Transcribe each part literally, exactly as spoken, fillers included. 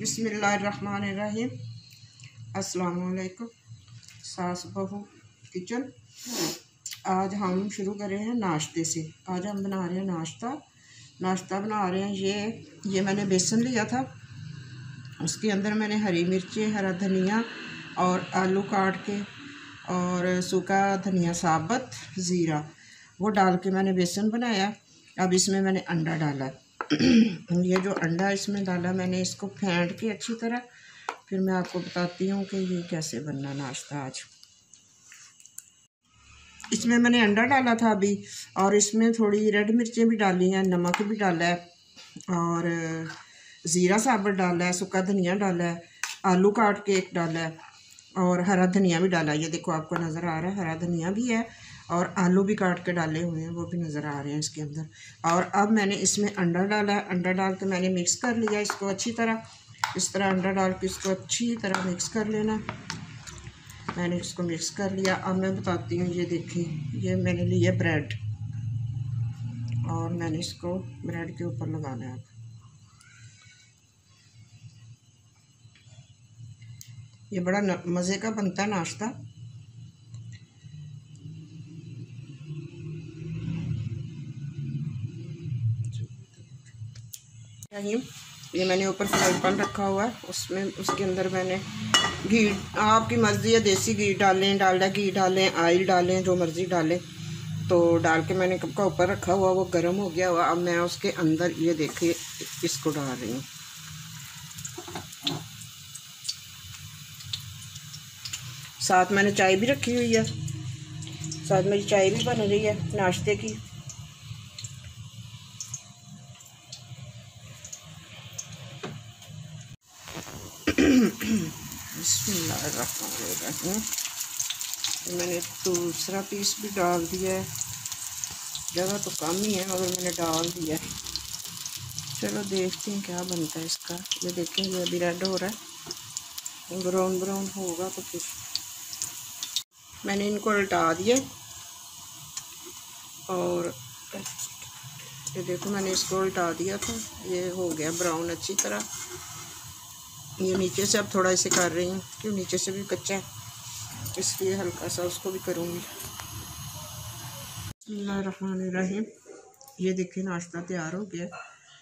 बिस्मिल्लाहिर्रहमानिर्रहीम। अस्सलाम वालेकुम। सास बहू किचन। आज हम शुरू कर रहे हैं नाश्ते से। आज हम बना रहे हैं नाश्ता नाश्ता बना रहे हैं ये ये मैंने बेसन लिया था, उसके अंदर मैंने हरी मिर्ची, हरा धनिया और आलू काट के और सूखा धनिया साबुत, ज़ीरा वो डाल के मैंने बेसन बनाया। अब इसमें मैंने अंडा डाला। ये जो अंडा इसमें डाला मैंने, इसको फेंट के अच्छी तरह, फिर मैं आपको बताती हूँ कि ये कैसे बनना नाश्ता आज। इसमें मैंने अंडा डाला था अभी, और इसमें थोड़ी रेड मिर्चें भी डाली हैं, नमक भी डाला है और ज़ीरा साबुत डाला है, सूखा धनिया डाला है, आलू काट के एक डाला है और हरा धनिया भी डाला है। ये देखो आपको नज़र आ रहा है, हरा धनिया भी है और आलू भी काट के डाले हुए हैं, वो भी नज़र आ रहे हैं इसके अंदर। और अब मैंने इसमें अंडा डाला है। अंडा डाल के मैंने मिक्स कर लिया इसको अच्छी तरह। इस तरह अंडा डाल के इसको अच्छी तरह मिक्स कर लेना। मैंने इसको मिक्स कर लिया। अब मैं बताती हूँ, ये देखिए ये मैंने लिया ब्रेड और मैंने इसको ब्रेड के ऊपर लगाना है। ये बड़ा मज़े का बनता है नाश्ता। ये मैंने ऊपर फ्राई पैन रखा हुआ है, उसमें उसके अंदर मैंने घी, आपकी मर्ज़ी है, देसी घी डालें, डालडा घी डालें, ऑयल डालें, जो मर्ज़ी डालें। तो डाल के मैंने कप का ऊपर रखा हुआ, वो गर्म हो गया हुआ। अब मैं उसके अंदर ये देखिए इसको डाल रही हूँ। साथ मैंने चाय भी रखी हुई है, साथ मेरी चाय भी बन रही है नाश्ते की। बिस्मिल्लाहिर्रहमानिर्रहीम। मैंने दूसरा पीस भी डाल दिया है, जगह तो कम ही है मगर मैंने डाल दिया है। चलो देखते हैं क्या बनता है इसका। ये देखेंगे अभी रेड हो रहा है, ब्राउन ब्राउन होगा तो फिर मैंने इनको उल्टा दिया और ये देखो मैंने इसको उल्टा दिया था, ये हो गया ब्राउन अच्छी तरह। ये नीचे से अब थोड़ा इसे कर रही हूँ क्यों नीचे से भी कच्चा है, इसलिए हल्का सा उसको भी करूँगी। बिस्मिल्लाहिर्रहमानिर्रहीम। ये देखिए नाश्ता तैयार हो गया।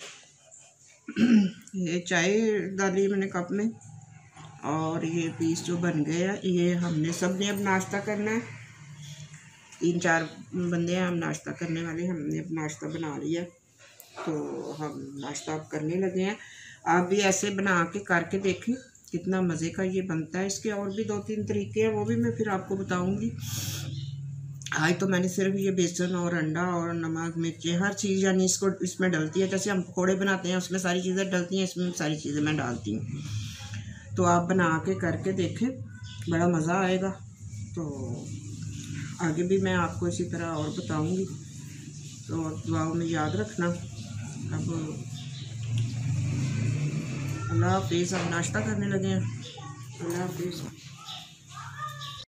ये चाय डाली मैंने कप में और ये पीस जो बन गया, ये हमने सब ने अब नाश्ता करना है। तीन चार बंदे हैं हम नाश्ता करने वाले, हमने अब नाश्ता बना लिया तो हम नाश्ता अब करने लगे हैं। आप भी ऐसे बना के करके देखें, कितना मज़े का ये बनता है। इसके और भी दो तीन तरीके हैं, वो भी मैं फिर आपको बताऊंगी। आज तो मैंने सिर्फ ये बेसन और अंडा और नमक मिर्ची हर चीज़ यानी इसको इसमें डलती है, जैसे हम पकौड़े बनाते हैं उसमें सारी चीज़ें डलती हैं, इसमें सारी चीज़ें मैं डालती हूँ। तो आप बना के करके देखें, बड़ा मज़ा आएगा। तो आगे भी मैं आपको इसी तरह और बताऊंगी, तो दुआओं में याद रखना। अब अल्लाह हाफिज़। हम नाश्ता करने लगे हैं। अल्लाह हाफिज़।